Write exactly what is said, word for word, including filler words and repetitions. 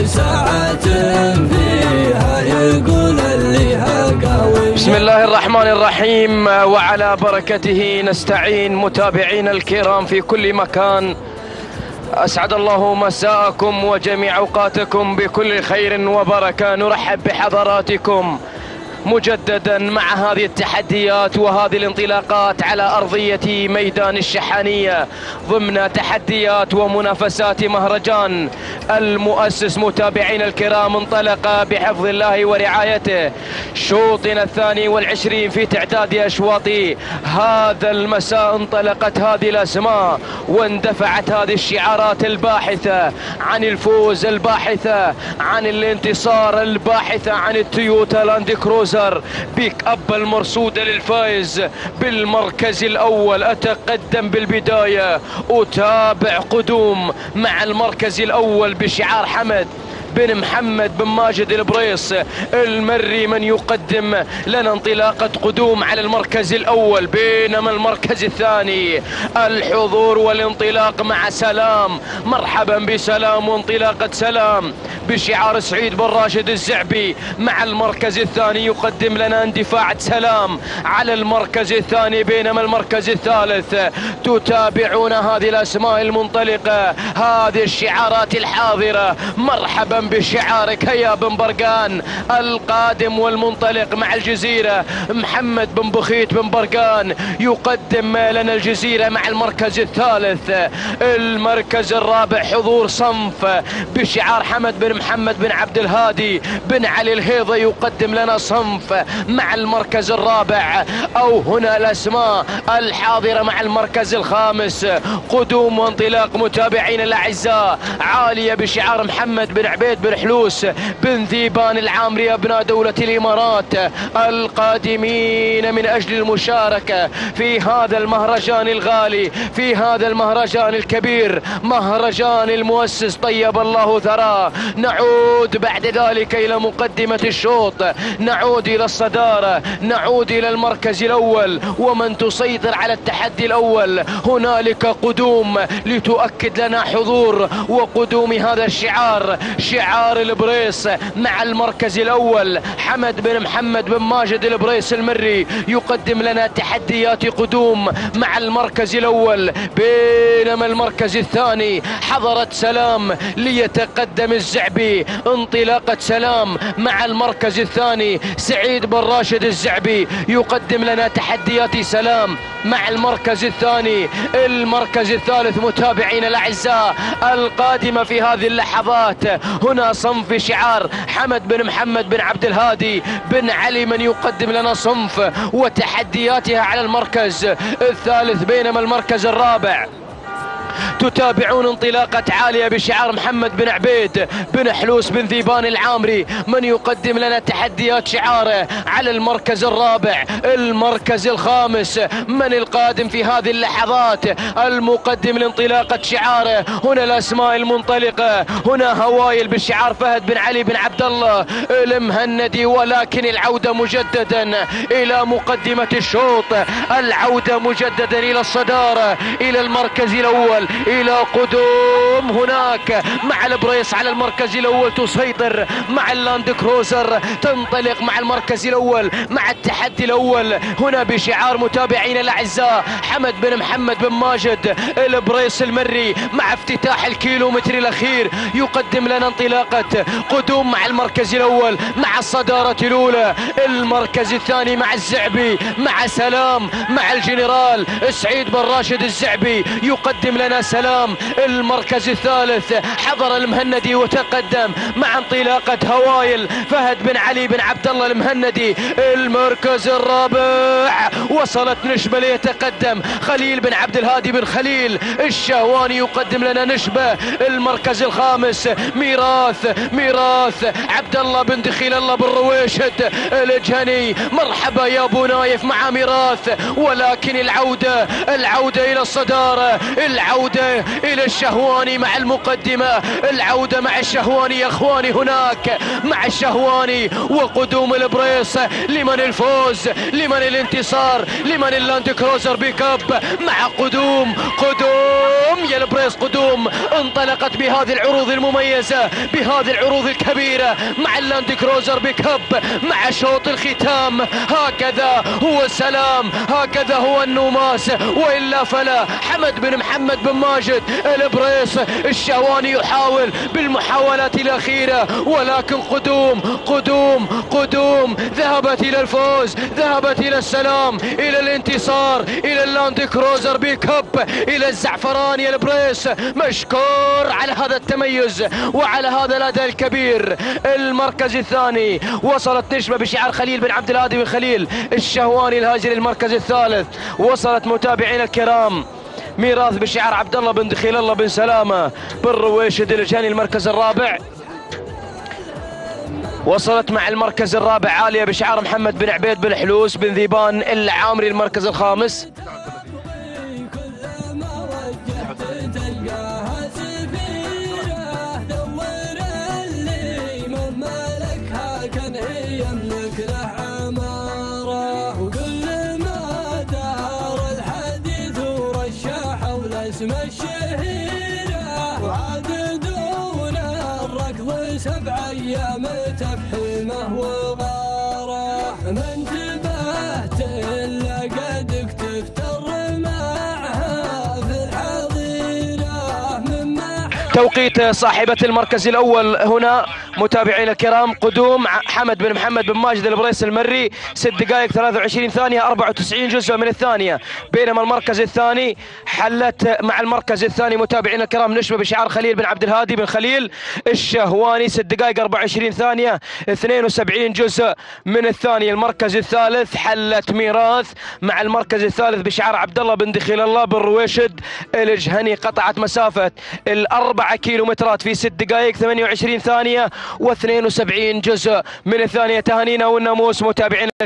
ساعة فيها يقول اللي هقاوي. بسم الله الرحمن الرحيم، وعلى بركته نستعين. متابعين الكرام في كل مكان، أسعد الله مساءكم وجميع أوقاتكم بكل خير وبركة. نرحب بحضراتكم مجددا مع هذه التحديات وهذه الانطلاقات على أرضية ميدان الشحانية ضمن تحديات ومنافسات مهرجان المؤسس. متابعين الكرام، انطلق بحفظ الله ورعايته شوطنا الثاني والعشرين في تعداد أشواط هذا المساء. انطلقت هذه الأسماء واندفعت هذه الشعارات الباحثة عن الفوز، الباحثة عن الانتصار، الباحثة عن التويوتا لاند كروزر بيك اب المرصودة للفائز بالمركز الأول. أتقدم بالبداية، أتابع قدوم مع المركز الأول بشعار حمد بن محمد بن ماجد البريص المري، من يقدم لنا انطلاقة قدوم على المركز الأول. بينما المركز الثاني الحضور والانطلاق مع سلام، مرحبا بسلام وانطلاقة سلام بشعار سعيد بن راشد الزعبي مع المركز الثاني. يقدم لنا اندفاع سلام على المركز الثاني. بينما المركز الثالث تتابعون هذه الأسماء المنطلقة، هذه الشعارات الحاضرة. مرحبا بشعارك يا بن برقان القادم والمنطلق مع الجزيرة. محمد بن بخيت بن برقان يقدم لنا الجزيرة مع المركز الثالث. المركز الرابع حضور صنف بشعار حمد بن محمد بن عبد الهادي بن علي الهيضة، يقدم لنا صنف مع المركز الرابع. أو هنا الأسماء الحاضرة مع المركز الخامس. قدوم وانطلاق متابعين الأعزاء، عالية بشعار محمد بن عبيد بن حلوس بن ذيبان العامري، أبناء دولة الإمارات القادمين من أجل المشاركة في هذا المهرجان الغالي، في هذا المهرجان الكبير، مهرجان المؤسس طيب الله ثراه. نعود بعد ذلك إلى مقدمة الشوط، نعود إلى الصدارة، نعود إلى المركز الأول ومن تسيطر على التحدي الأول. هنالك قدوم لتؤكد لنا حضور وقدوم هذا الشعار، شعار البريص مع المركز الأول. حمد بن محمد بن ماجد البريص المري يقدم لنا تحديات قدوم مع المركز الأول. بينما المركز الثاني حضرت سلام ليتقدم الزعبي. انطلاقة سلام مع المركز الثاني. سعيد بن راشد الزعبي يقدم لنا تحديات سلام مع المركز الثاني. المركز الثالث متابعين الأعزاء القادمة في هذه اللحظات، هنا صنف شعار حمد بن محمد بن عبد الهادي بن علي، من يقدم لنا صنف وتحدياتها على المركز الثالث. بينما المركز الرابع تتابعون انطلاقة عالية بشعار محمد بن عبيد بن حلوس بن ذيبان العامري، من يقدم لنا تحديات شعاره على المركز الرابع. المركز الخامس من القادم في هذه اللحظات؟ المقدم لانطلاقة شعاره. هنا الأسماء المنطلقة، هنا هوايل بشعار فهد بن علي بن عبد الله المهندي، ولكن العودة مجددا إلى مقدمة الشوط، العودة مجددا إلى الصدارة، إلى المركز الأول، إلى قدوم هناك مع البريص على المركز الأول. تسيطر مع اللاند كروزر، تنطلق مع المركز الأول مع التحدي الأول. هنا بشعار متابعين الأعزاء حمد بن محمد بن ماجد البريص المري مع افتتاح الكيلومتر الأخير، يقدم لنا انطلاقة قدوم مع المركز الأول مع الصدارة الأولى. المركز الثاني مع الزعبي، مع سلام، مع الجنرال سعيد بن راشد الزعبي يقدم لنا سلام. المركز الثالث حضر المهندي وتقدم مع انطلاقة هوايل فهد بن علي بن عبد الله المهندي. المركز الرابع وصلت نشبة ليتقدم خليل بن عبد الهادي بن خليل الشهواني، يقدم لنا نشبة. المركز الخامس ميراث ميراث عبد الله بن دخيل الله بن رويشد الجهني. مرحبا يا ابو نايف مع ميراث، ولكن العودة العودة الى الصدارة، العودة الى الشهواني مع المقدمة، العودة مع الشهواني يا اخواني. هناك مع الشهواني وقدوم البريص. لمن الفوز؟ لمن الانتصار؟ لمن اللاند كروزر بيك اب؟ مع قدوم قدوم قدوم يا البريس قدوم انطلقت بهذه العروض المميزة بهذه العروض الكبيرة مع اللاند كروزر بيكاب مع شوط الختام. هكذا هو السلام، هكذا هو النوماس، وإلا فلا. حمد بن محمد بن ماجد البريس الشهواني يحاول بالمحاولات الأخيرة، ولكن قدوم قدوم قدوم ذهبت إلى الفوز، ذهبت إلى السلام، إلى الانتصار، إلى اللاند كروزر بيكاب، إلى الزعفراني البريس. مشكور على هذا التميز وعلى هذا الأداء الكبير. المركز الثاني وصلت نشبة بشعار خليل بن عبد الهادي بن خليل الشهواني الهاجري. المركز الثالث وصلت متابعينا الكرام ميراث بشعار عبد الله بن دخيل الله بن سلامة بن رويشد الجاني. المركز الرابع وصلت مع المركز الرابع عالية بشعار محمد بن عبيد بن حلوس بن ذيبان العامري. المركز الخامس اسم الشهيرة وعددون الركض سبع ايام تفحيمه وغاره. من تبهت الا قد تفتر معها في الحظيره مما توقيت صاحبة المركز الأول هنا متابعينا الكرام قدوم حمد بن محمد بن ماجد البريس المري ست دقائق ثلاثة وعشرين ثانية أربعة وتسعين جزء من الثانية. بينما المركز الثاني حلت مع المركز الثاني متابعينا الكرام نشبة بشعار خليل بن عبد الهادي بن خليل الشهواني ست دقائق أربعة وعشرين ثانية اثنين وسبعين جزء من الثانية. المركز الثالث حلت ميراث مع المركز الثالث بشعار عبد الله بن دخيل الله بن رويشد الجهني. قطعت مسافة الأربعة كيلومترات في ست دقائق ثمانية وعشرين ثانية واثنين وسبعين جزء من الثانية. تهانينا والناموس متابعين